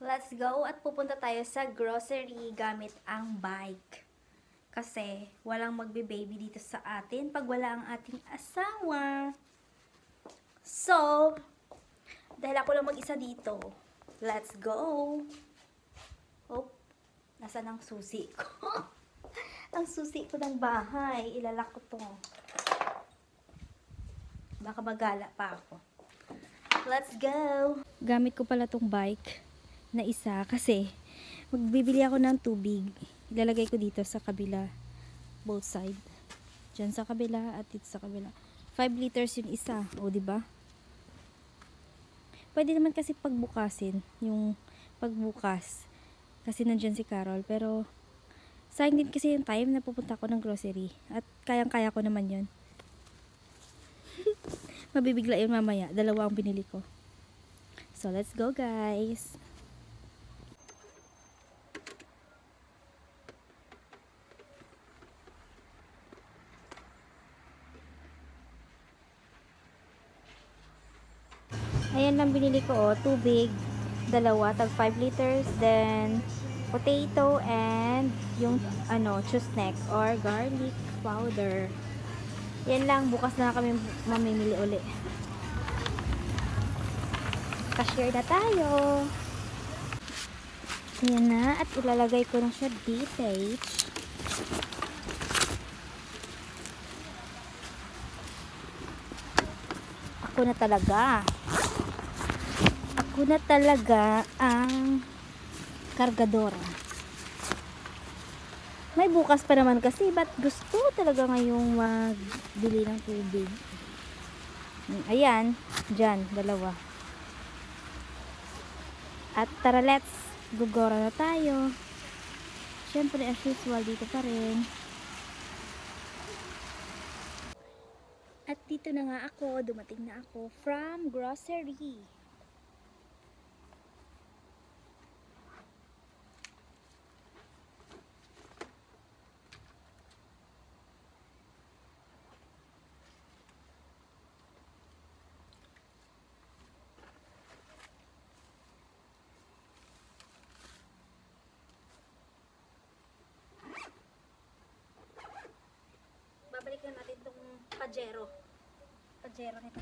Let's go at pupunta tayo sa grocery gamit ang bike. Kasi walang magbe-baby dito sa atin pag wala ang ating asawa. So, dahil ako lang mag-isa dito, let's go! Oh, nasaan ang susi ko? Ang susi ko ng bahay. Ilalak ko to. Baka magala pa ako. Let's go! Gamit ko pala tong bike na isa kasi magbibili ako ng tubig. Ilalagay ko dito sa kabila, both side. Diyan sa kabila at dito sa kabila. 5 liters yung isa, o di ba? Pwede naman kasi pagbukasin, yung pagbukas. Kasi nandiyan si Carol, pero sayang din kasi yung time na pupunta ako ng grocery at kayang-kaya ko naman 'yon. Mabibigla yun mamaya. Dalawa ang binili ko. So, let's go, guys. Ayan lang binili ko, oh. Tubig. Dalawa. Tag 5 liters. Then, potato and yung, chusnek or garlic powder. Yan lang. Bukas na kami mamimili uli. Cashier na tayo. Ayan na. At ilalagay ko na siya dito. Ako na talaga ang kargadora. May bukas pa naman kasi, but gusto talaga ngayong magbili ng tubig. Ayan, dyan, dalawa. At tara, let's gugora na tayo. Siyempre, as usual, dito pa rin. At dito na nga ako, dumating na ako from grocery. Babalikan natin itong Pajero nito.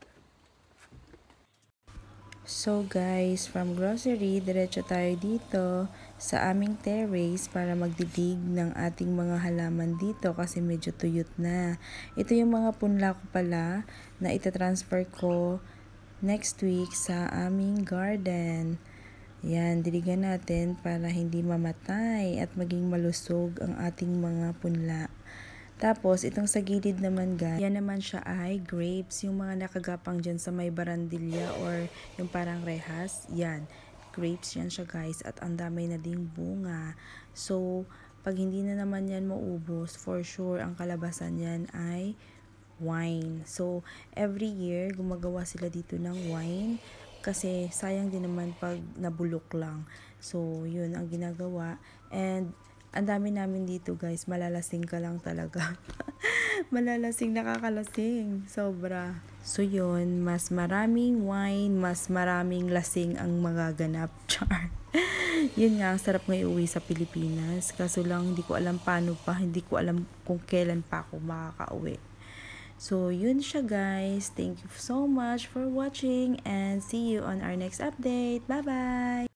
So guys, from grocery, diretso tayo dito sa aming terrace para magdidig ng ating mga halaman dito kasi medyo tuyot na. Ito yung mga punla ko pala na itatransfer ko next week sa aming garden. Yan, diligan natin para hindi mamatay at maging malusog ang ating mga punla. Tapos, itong sa gilid naman guys, yan naman siya ay grapes. Yung mga nakagapang dyan sa may barandilya or yung parang rehas, yan. Grapes yan siya guys at ang dami na ding bunga. So, pag hindi na naman yan maubos, for sure, ang kalabasan yan ay wine. So, every year, gumagawa sila dito ng wine kasi sayang din naman pag nabulok lang. So, yun ang ginagawa. And, ang dami namin dito guys, malalasing ka lang talaga. Malalasing, nakakalasing. Sobra. So yun, mas maraming wine, mas maraming lasing ang magaganap. Char. Yun nga, ang sarap nga iuwi sa Pilipinas. Kaso lang, hindi ko alam paano pa, hindi ko alam kung kailan pa ako makakauwi. So yun siya guys. Thank you so much for watching and see you on our next update. Bye bye!